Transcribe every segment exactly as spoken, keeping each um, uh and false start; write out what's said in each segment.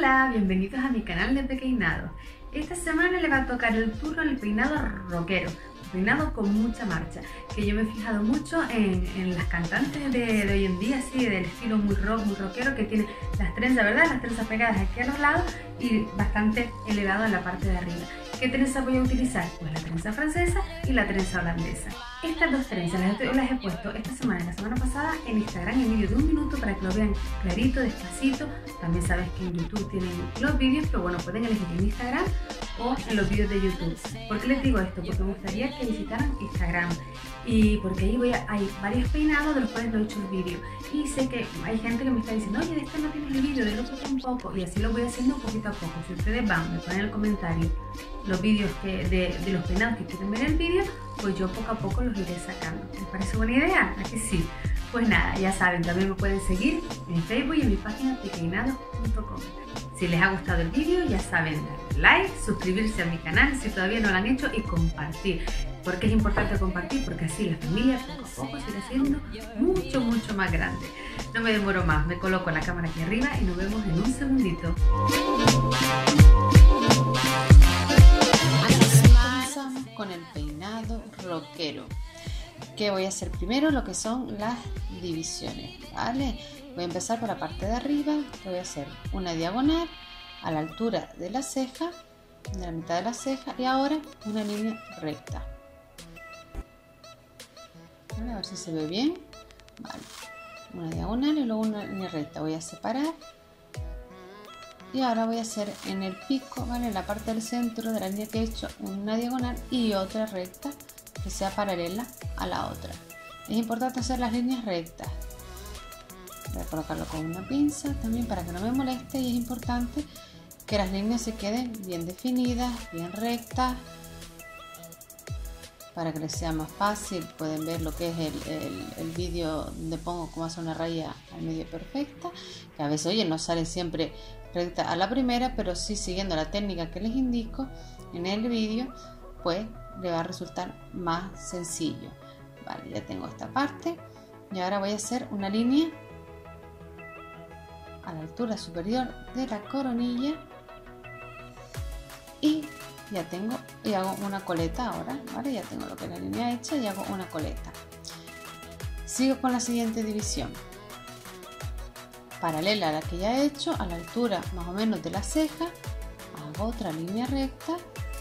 Hola, bienvenidos a mi canal de Pequeñado. Esta semana le va a tocar el turno al peinado rockero, un peinado con mucha marcha, que yo me he fijado mucho en, en las cantantes de, de hoy en día, así del estilo muy rock, muy rockero, que tiene las trenzas, ¿verdad? Las trenzas pegadas aquí a los lados y bastante elevado en la parte de arriba. ¿Qué trenza voy a utilizar? Pues la trenza francesa y la trenza holandesa. Estas dos trenzas las he, las he puesto esta semana y la semana pasada en Instagram en vídeo de un minuto para que lo vean clarito, despacito. También sabes que en YouTube tienen los vídeos, pero bueno, pueden elegir en Instagram o en los vídeos de YouTube. ¿Por qué les digo esto? Porque me gustaría que visitaran Instagram y porque ahí voy a, hay varios peinados de los cuales no he hecho el vídeo y sé que hay gente que me está diciendo, oye, de este no tienes el vídeo, del otro un poco, y así lo voy haciendo poquito a poco. Si ustedes van, me ponen en el comentario los vídeos que, de, de los peinados que quieren ver el vídeo, pues yo poco a poco los iré sacando. ¿Les parece buena idea? ¿A que sí? Pues nada, ya saben, también me pueden seguir en Facebook y en mi página pequeñado punto com. Si les ha gustado el vídeo, ya saben, darle like, suscribirse a mi canal si todavía no lo han hecho y compartir. ¿Por qué es importante compartir? Porque así la familia poco a poco se irá haciendo mucho, mucho más grande. No me demoro más, me coloco la cámara aquí arriba y nos vemos en un segundito. Comenzamos con el peinado rockero. Que voy a hacer primero lo que son las divisiones, ¿vale? Voy a empezar por la parte de arriba, voy a hacer una diagonal a la altura de la ceja, de la mitad de la ceja, y ahora una línea recta. ¿Vale? A ver si se ve bien. Vale. Una diagonal y luego una línea recta. Voy a separar. Y ahora voy a hacer en el pico, ¿vale? En la parte del centro de la línea que he hecho, una diagonal y otra recta que sea paralela a la otra. Es importante hacer las líneas rectas. Voy a colocarlo con una pinza también para que no me moleste, y es importante que las líneas se queden bien definidas, bien rectas, para que les sea más fácil. Pueden ver lo que es el, el, el vídeo donde pongo cómo hacer una raya al medio perfecta, que a veces, oye, no sale siempre recta a la primera, pero sí, siguiendo la técnica que les indico en el vídeo, pues le va a resultar más sencillo. Vale, ya tengo esta parte y ahora voy a hacer una línea a la altura superior de la coronilla y ya tengo, y hago una coleta ahora, ¿vale? Ya tengo lo que es la línea hecha y hago una coleta. Sigo con la siguiente división, paralela a la que ya he hecho, a la altura más o menos de la ceja, hago otra línea recta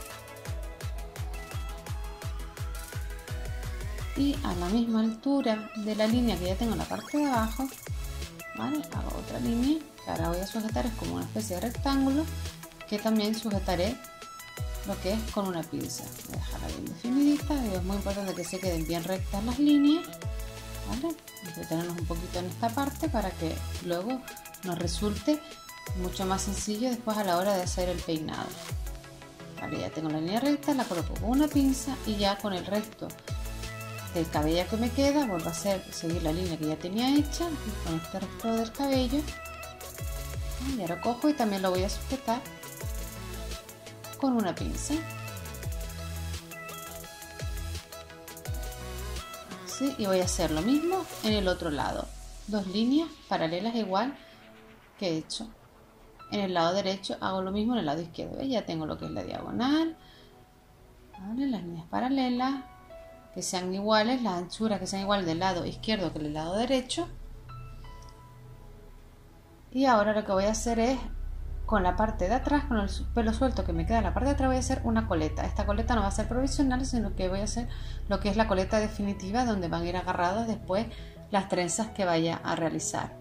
y a la misma altura de la línea que ya tengo en la parte de abajo, ¿vale? Hago otra línea que ahora voy a sujetar, es como una especie de rectángulo que también sujetaré lo que es con una pinza. Voy a dejarla bien definidita y es muy importante que se queden bien rectas las líneas, ¿vale? Entretenernos un poquito en esta parte para que luego nos resulte mucho más sencillo después a la hora de hacer el peinado. Vale, ya tengo la línea recta, la coloco con una pinza y ya con el resto del cabello que me queda vuelvo a hacer, seguir la línea que ya tenía hecha con este resto del cabello, y ahora cojo y también lo voy a sujetar con una pinza. Así, y voy a hacer lo mismo en el otro lado, dos líneas paralelas igual que he hecho en el lado derecho, hago lo mismo en el lado izquierdo. ¿Ves? Ya tengo lo que es la diagonal, ¿vale? Las líneas paralelas que sean iguales, las anchuras que sean iguales del lado izquierdo que del lado derecho. Y ahora lo que voy a hacer es, con la parte de atrás, con el pelo suelto que me queda en la parte de atrás, voy a hacer una coleta. Esta coleta no va a ser provisional, sino que voy a hacer lo que es la coleta definitiva, donde van a ir agarradas después las trenzas que vaya a realizar.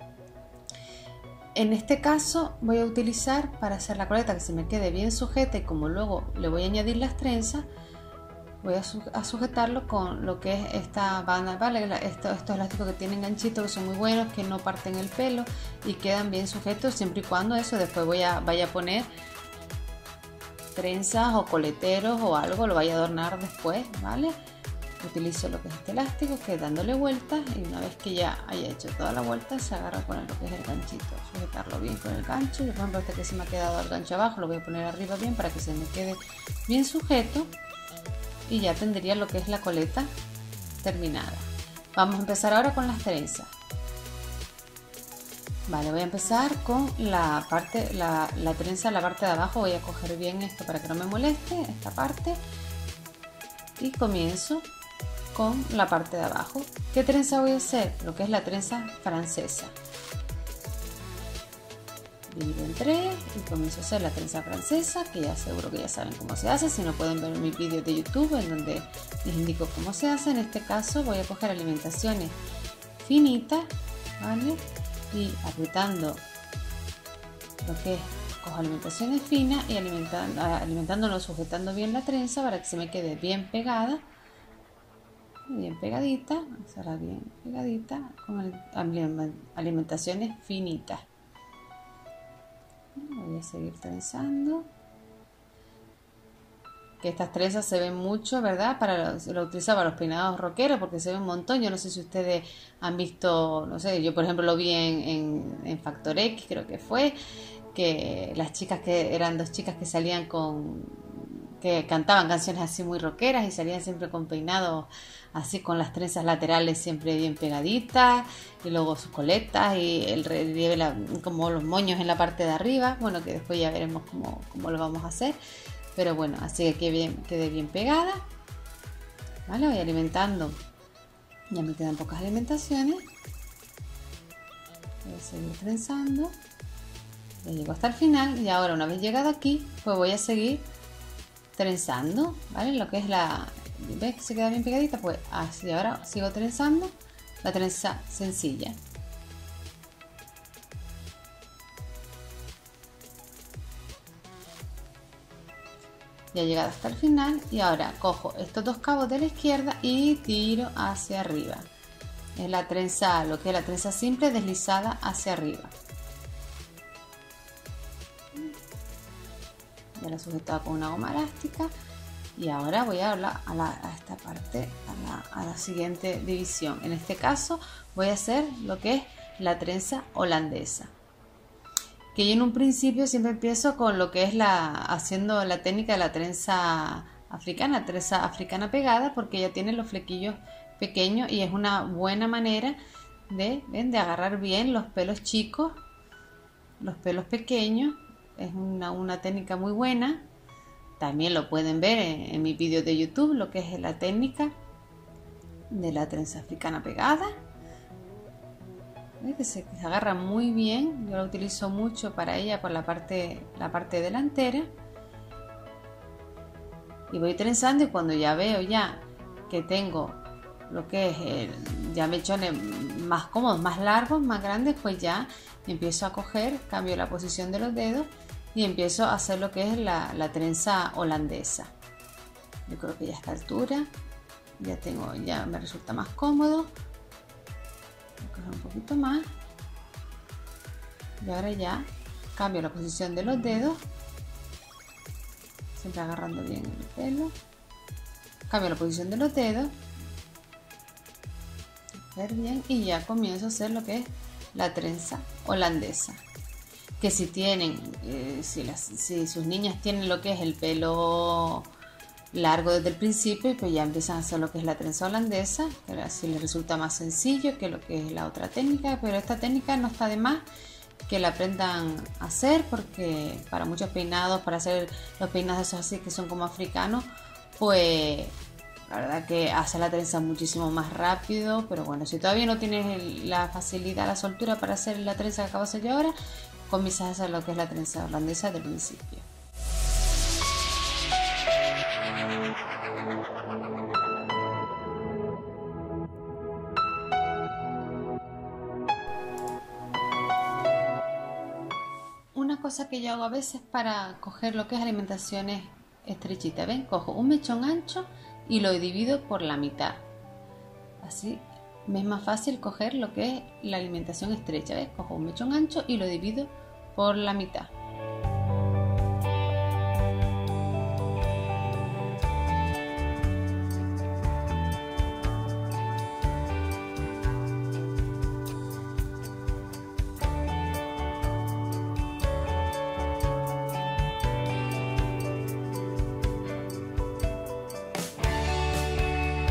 En este caso voy a utilizar, para hacer la coleta que se me quede bien sujeta, y como luego le voy a añadir las trenzas, voy a sujetarlo con lo que es esta banda, ¿vale? Estos, estos elásticos que tienen ganchitos, que son muy buenos, que no parten el pelo y quedan bien sujetos, siempre y cuando eso después voy a, vaya a poner trenzas o coleteros o algo, lo vaya a adornar después, ¿vale? Utilizo lo que es este elástico, que dándole vueltas, y una vez que ya haya hecho toda la vuelta se agarra con lo que es el ganchito, sujetarlo bien con el gancho. Yo, por ejemplo, este que se me ha quedado el gancho abajo, lo voy a poner arriba bien para que se me quede bien sujeto. Y ya tendría lo que es la coleta terminada. Vamos a empezar ahora con las trenzas. Vale, voy a empezar con la parte, la, la trenza, la parte de abajo. Voy a coger bien esto para que no me moleste, esta parte. Y comienzo con la parte de abajo. ¿Qué trenza voy a hacer? Lo que es la trenza francesa. Divido en tres y comienzo a hacer la trenza francesa, que ya seguro que ya saben cómo se hace. Si no, pueden ver mis vídeos de YouTube en donde les indico cómo se hace. En este caso voy a coger alimentaciones finitas, ¿vale? Y apretando lo que es, cojo alimentaciones finas y alimentando, alimentándolo, sujetando bien la trenza para que se me quede bien pegada, bien pegadita, será bien pegadita con alimentaciones finitas. Voy a seguir trenzando. Que estas trenzas se ven mucho, ¿verdad? Para los, lo utilizaba para los peinados rockeros porque se ve un montón. Yo no sé si ustedes han visto, no sé, yo por ejemplo lo vi en, en, en Factor X, creo que fue, que las chicas que eran dos chicas que salían con, que cantaban canciones así muy rockeras y salían siempre con peinados así, con las trenzas laterales siempre bien pegaditas y luego sus coletas y el relieve, la, como los moños en la parte de arriba. Bueno, que después ya veremos cómo, cómo lo vamos a hacer. Pero bueno, así que quede bien, quede bien pegada. Vale, voy alimentando. Ya me quedan pocas alimentaciones. Voy a seguir trenzando. Ya llego hasta el final. Y ahora, una vez llegado aquí, pues voy a seguir trenzando. ¿Vale? Lo que es la... ¿Ves que se queda bien pegadita? Pues así. Ahora sigo trenzando la trenza sencilla. Ya he llegado hasta el final y ahora cojo estos dos cabos de la izquierda y tiro hacia arriba. Es la trenza, lo que es la trenza simple deslizada hacia arriba. Ya la he sujetado con una goma elástica y ahora voy a, la, a, la, a esta parte, a la, a la siguiente división. En este caso voy a hacer lo que es la trenza holandesa. Que yo en un principio siempre empiezo con lo que es la haciendo la técnica de la trenza africana, trenza africana pegada, porque ya tiene los flequillos pequeños y es una buena manera de, ¿ven? De agarrar bien los pelos chicos, los pelos pequeños. Es una, una técnica muy buena. También lo pueden ver en, en mi vídeo de YouTube, lo que es la técnica de la trenza africana pegada. Que se, que se agarra muy bien. Yo la utilizo mucho para ella por la parte, la parte delantera y voy trenzando y cuando ya veo ya que tengo lo que es el, ya mechones más cómodos, más largos, más grandes, pues ya empiezo a coger, cambio la posición de los dedos y empiezo a hacer lo que es la, la trenza holandesa. Yo creo que ya a esta altura ya tengo, ya me resulta más cómodo. Un poquito más y ahora ya cambio la posición de los dedos, siempre agarrando bien el pelo, cambio la posición de los dedos, ver bien y ya comienzo a hacer lo que es la trenza holandesa. Que si tienen, eh, si, las, si sus niñas tienen lo que es el pelo largo desde el principio, pues ya empiezan a hacer lo que es la trenza holandesa, que así les resulta más sencillo que lo que es la otra técnica, pero esta técnica no está de más que la aprendan a hacer, porque para muchos peinados, para hacer los peinados esos así que son como africanos, pues la verdad que hace la trenza muchísimo más rápido. Pero bueno, si todavía no tienes la facilidad, la soltura para hacer la trenza que acabo de hacer yo ahora, comienzas a hacer lo que es la trenza holandesa del principio. Una cosa que yo hago a veces para coger lo que es alimentaciones estrechitas, ¿ven? Cojo un mechón ancho y lo divido por la mitad. Así me es más fácil coger lo que es la alimentación estrecha, ¿ves? Cojo un mechón ancho y lo divido por la mitad.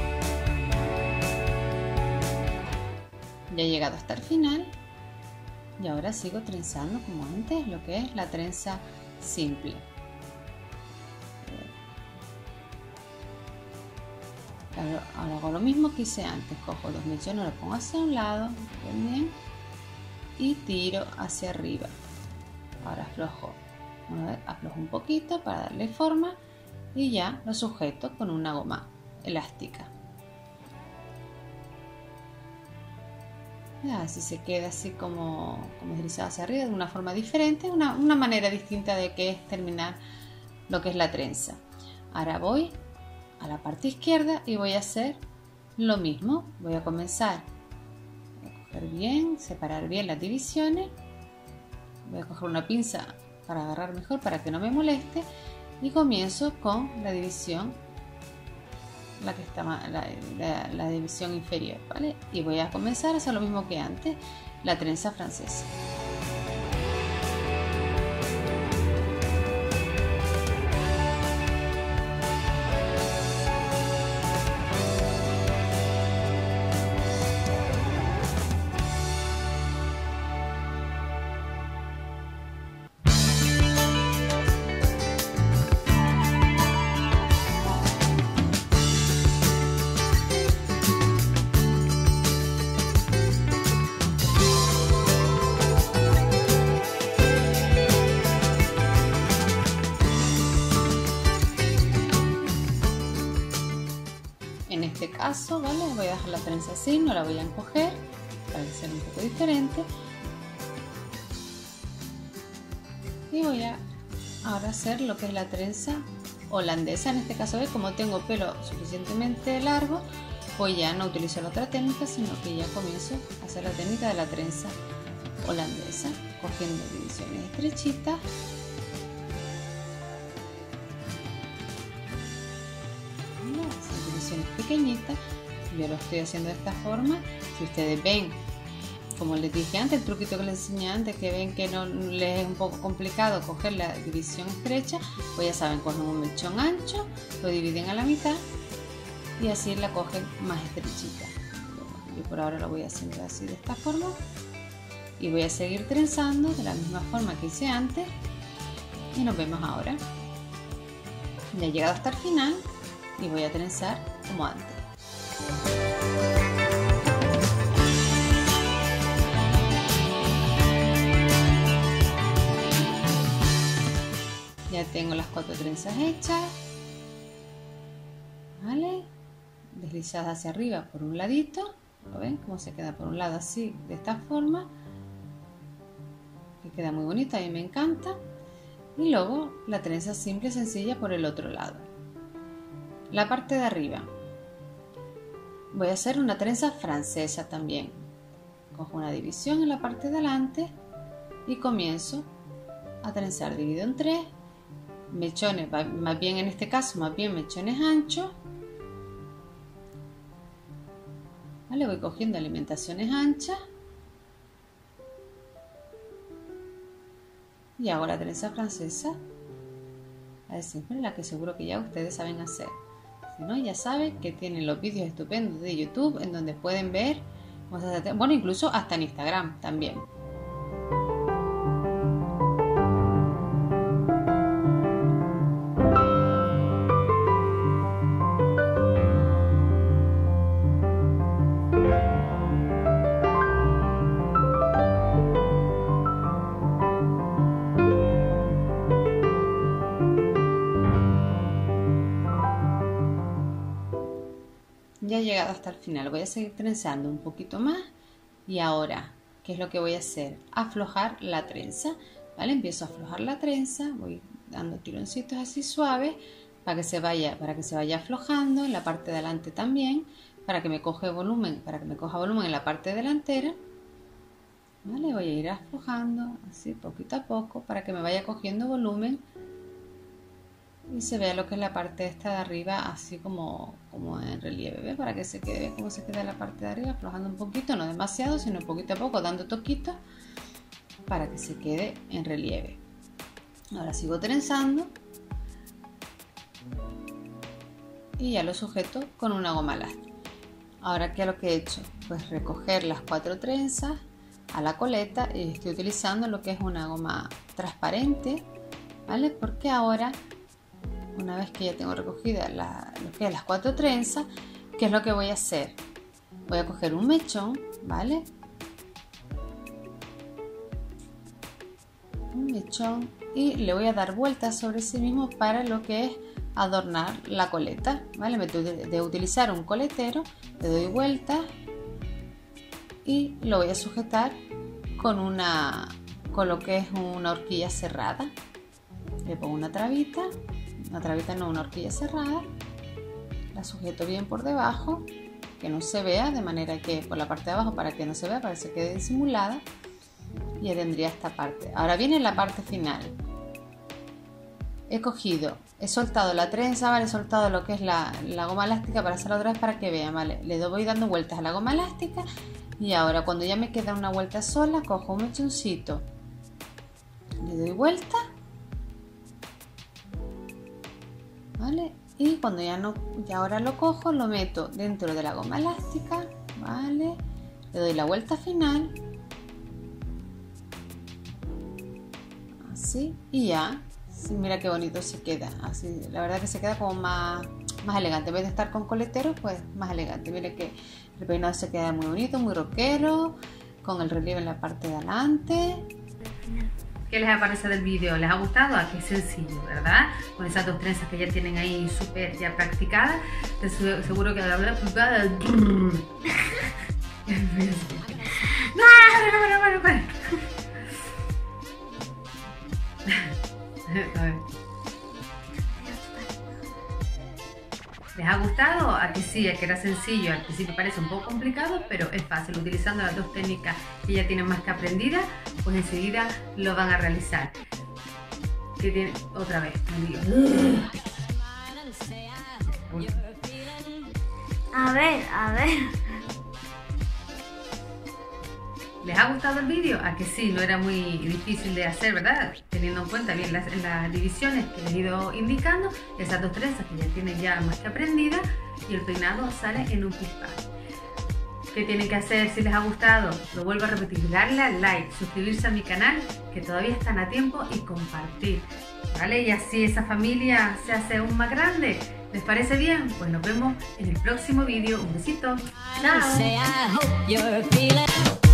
Ya he llegado hasta el final Y ahora sigo trenzando como antes, lo que es la trenza simple. Ahora hago lo mismo que hice antes, cojo dos mechones, los pongo hacia un lado, bien, bien, y tiro hacia arriba. Ahora aflojo, aflojo un poquito para darle forma y ya lo sujeto con una goma elástica. Así se queda así como, como deslizado hacia arriba de una forma diferente, una, una manera distinta de que es terminar lo que es la trenza. Ahora voy a la parte izquierda y voy a hacer lo mismo. Voy a comenzar a coger bien, separar bien las divisiones. Voy a coger una pinza para agarrar mejor, para que no me moleste, y comienzo con la división, la que está la, la, la división inferior, ¿vale? Y voy a comenzar a hacer lo mismo que antes, la trenza francesa. En este caso, ¿vale? Voy a dejar la trenza así, no la voy a encoger para que sea un poco diferente. Y voy a ahora hacer lo que es la trenza holandesa. En este caso, ¿ves? Como tengo pelo suficientemente largo, pues ya no utilizo la otra técnica, sino que ya comienzo a hacer la técnica de la trenza holandesa, cogiendo divisiones estrechitas. Pequeñitas. Yo lo estoy haciendo de esta forma. Si ustedes ven, como les dije antes, el truquito que les enseñé antes, que ven que no les es un poco complicado coger la división estrecha, pues ya saben, cogen un mechón ancho, lo dividen a la mitad y así la cogen más estrechita. Yo por ahora lo voy haciendo así, de esta forma, y voy a seguir trenzando de la misma forma que hice antes y nos vemos ahora. Ya he llegado hasta el final y voy a trenzar como antes. Ya tengo las cuatro trenzas hechas, ¿vale? Deslizadas hacia arriba por un ladito. ¿Lo ven? Cómo se queda por un lado así, de esta forma, que queda muy bonita, a mí me encanta. Y luego la trenza simple sencilla por el otro lado. La parte de arriba voy a hacer una trenza francesa también. Cojo una división en la parte de delante y comienzo a trenzar dividido en tres mechones, más bien en este caso más bien mechones anchos, ¿vale? Voy cogiendo alimentaciones anchas y hago la trenza francesa, la de siempre, la que seguro que ya ustedes saben hacer. Si no, ya saben que tienen los vídeos estupendos de YouTube en donde pueden ver, bueno, incluso hasta en Instagram también. Ya he llegado hasta el final, voy a seguir trenzando un poquito más y ahora, ¿qué es lo que voy a hacer? Aflojar la trenza, ¿vale? Empiezo a aflojar la trenza, voy dando tironcitos así suaves para que se vaya, para que se vaya aflojando en la parte de delante también, para que me coge volumen, para que me coja volumen en la parte delantera, ¿vale? Voy a ir aflojando así poquito a poco para que me vaya cogiendo volumen y se vea lo que es la parte esta de arriba así como, como en relieve, ¿ve? Para que se quede, ¿ve cómo se queda la parte de arriba? Aflojando un poquito, no demasiado, sino poquito a poco, dando toquitos para que se quede en relieve. Ahora sigo trenzando y ya lo sujeto con una goma elástica. Ahora, ¿qué es lo que he hecho? Pues recoger las cuatro trenzas, a la coleta y estoy utilizando lo que es una goma transparente, ¿vale? Porque ahora, una vez que ya tengo recogida la, lo que es las cuatro trenzas, ¿qué es lo que voy a hacer? Voy a coger un mechón, ¿vale? Un mechón y le voy a dar vueltas sobre sí mismo para lo que es adornar la coleta, ¿vale? Me tengo de utilizar un coletero, le doy vueltas y lo voy a sujetar con una con lo que es una horquilla cerrada. Le pongo una trabita, una trabita no, una horquilla cerrada, la sujeto bien por debajo, que no se vea, de manera que por la parte de abajo, para que no se vea, para que se quede disimulada, y ya tendría esta parte. Ahora viene la parte final. He cogido, he soltado la trenza, ¿vale? He soltado lo que es la, la goma elástica para hacerla otra vez para que vean, ¿vale? Le voy dando vueltas a la goma elástica y ahora cuando ya me queda una vuelta sola, cojo un mechoncito, le doy vuelta, ¿vale? Y cuando ya no, ya ahora lo cojo, lo meto dentro de la goma elástica, ¿vale? Le doy la vuelta final, así, y ya. Sí, mira qué bonito se queda, así, la verdad que se queda como más, más elegante, en vez de estar con coleteros, pues más elegante. Mira que el peinado se queda muy bonito, muy rockero, con el relieve en la parte de adelante. ¿Qué les ha parecido del vídeo? ¿Les ha gustado? Aquí es sencillo, ¿verdad? Con esas dos trenzas que ya tienen ahí súper ya practicadas, te seguro que la verdad pulgada no, no, no, no, no. A ver. ¿Les ha gustado? A que sí, a que era sencillo, al principio parece un poco complicado, pero es fácil. Utilizando las dos técnicas que ya tienen más que aprendidas, pues enseguida lo van a realizar. Que tiene otra vez, me digo. A ver, a ver. ¿Les ha gustado el vídeo? A que sí, no era muy difícil de hacer, ¿verdad? Teniendo en cuenta bien las, las divisiones que les he ido indicando, esas dos trenzas que ya tienen ya más que aprendidas y el peinado sale en un pispás. ¿Qué tienen que hacer si les ha gustado? Lo vuelvo a repetir, darle al like, suscribirse a mi canal, que todavía están a tiempo, y compartir, ¿vale? Y así esa familia se hace aún más grande. ¿Les parece bien? Pues nos vemos en el próximo vídeo. Un besito. ¡Chao!